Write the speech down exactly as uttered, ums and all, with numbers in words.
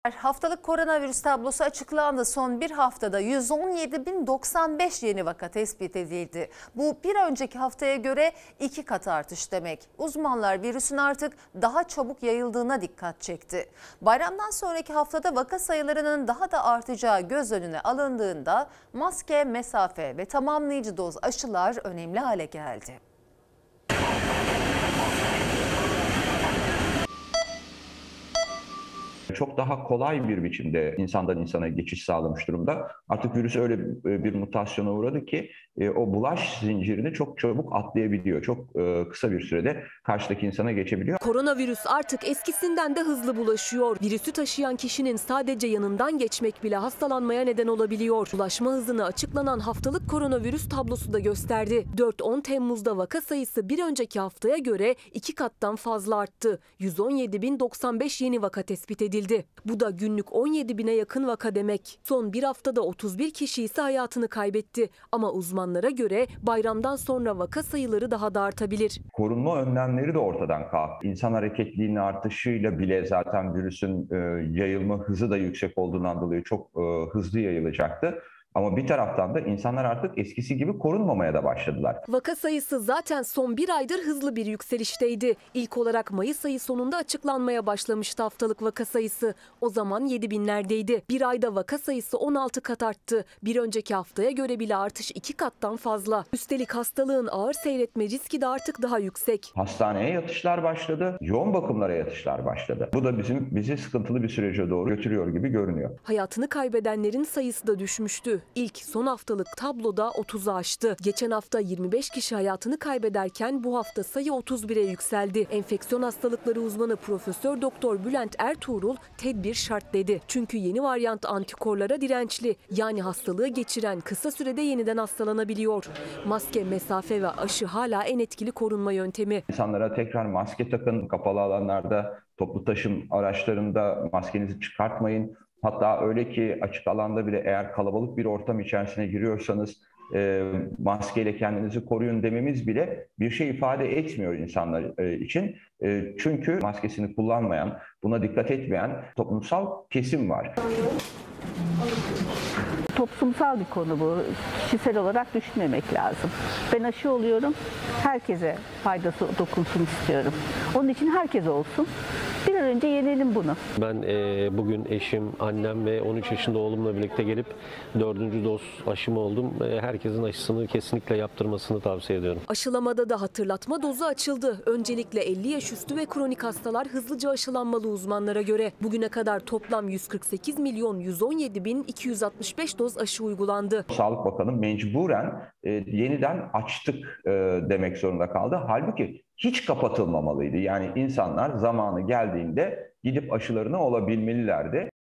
Haftalık koronavirüs tablosu açıklandı. Son bir haftada yüz on yedi bin doksan beş yeni vaka tespit edildi. Bu bir önceki haftaya göre iki kat artış demek. Uzmanlar virüsün artık daha çabuk yayıldığına dikkat çekti. Bayramdan sonraki haftada vaka sayılarının daha da artacağı göz önüne alındığında maske, mesafe ve tamamlayıcı doz aşılar önemli hale geldi. Çok daha kolay bir biçimde insandan insana geçiş sağlamış durumda. Artık virüs öyle bir mutasyona uğradı ki o bulaş zincirini çok çabuk atlayabiliyor. Çok kısa bir sürede karşıdaki insana geçebiliyor. Koronavirüs artık eskisinden de hızlı bulaşıyor. Virüsü taşıyan kişinin sadece yanından geçmek bile hastalanmaya neden olabiliyor. Bulaşma hızını açıklanan haftalık koronavirüs tablosu da gösterdi. dört on Temmuz'da vaka sayısı bir önceki haftaya göre iki kattan fazla arttı. yüz on yedi bin doksan beş yeni vaka tespit edildi. Bu da günlük on yedi bine yakın vaka demek. Son bir haftada otuz bir kişi ise hayatını kaybetti. Ama uzmanlara göre bayramdan sonra vaka sayıları daha da artabilir. Korunma önlemleri de ortadan kalktı. İnsan hareketliliğinin artışıyla bile zaten virüsün yayılma hızı da yüksek olduğundan dolayı çok hızlı yayılacaktı. Ama bir taraftan da insanlar artık eskisi gibi korunmamaya da başladılar. Vaka sayısı zaten son bir aydır hızlı bir yükselişteydi. İlk olarak Mayıs ayı sonunda açıklanmaya başlamıştı haftalık vaka sayısı. O zaman yedi binlerdeydi. Bir ayda vaka sayısı on altı kat arttı. Bir önceki haftaya göre bile artış iki kattan fazla. Üstelik hastalığın ağır seyretme riski de artık daha yüksek. Hastaneye yatışlar başladı, yoğun bakımlara yatışlar başladı. Bu da bizim bizi sıkıntılı bir sürece doğru götürüyor gibi görünüyor. Hayatını kaybedenlerin sayısı da düşmüştü. İlk son haftalık tabloda otuzu aştı. Geçen hafta yirmi beş kişi hayatını kaybederken bu hafta sayı otuz bire yükseldi. Enfeksiyon hastalıkları uzmanı Profesör Doktor Bülent Ertuğrul tedbir şart dedi. Çünkü yeni varyant antikorlara dirençli. Yani hastalığı geçiren kısa sürede yeniden hastalanabiliyor. Maske, mesafe ve aşı hala en etkili korunma yöntemi. İnsanlara tekrar maske takın, kapalı alanlarda, toplu taşım araçlarında maskenizi çıkartmayın. Hatta öyle ki açık alanda bile eğer kalabalık bir ortam içerisine giriyorsanız e, maskeyle kendinizi koruyun dememiz bile bir şey ifade etmiyor insanlar e, için. E, çünkü maskesini kullanmayan, buna dikkat etmeyen toplumsal kesim var. Toplumsal bir konu bu. Kişisel olarak düşünmemek lazım. Ben aşı oluyorum. Herkese faydası dokunsun istiyorum. Onun için herkes olsun. Bir an önce yenelim bunu. Ben e, bugün eşim, annem ve on üç yaşında oğlumla birlikte gelip dördüncü doz aşımı oldum. E, herkesin aşısını kesinlikle yaptırmasını tavsiye ediyorum. Aşılamada da hatırlatma dozu açıldı. Öncelikle elli yaş üstü ve kronik hastalar hızlıca aşılanmalı uzmanlara göre. Bugüne kadar toplam yüz kırk sekiz milyon yüz on yedi bin iki yüz altmış beş doz aşı uygulandı. Sağlık Bakanı mecburen e, yeniden açtık e, demek zorunda kaldı. Halbuki hiç kapatılmamalıydı. Yani insanlar zamanı geldiğinde gidip aşılarını olabilmelilerdi.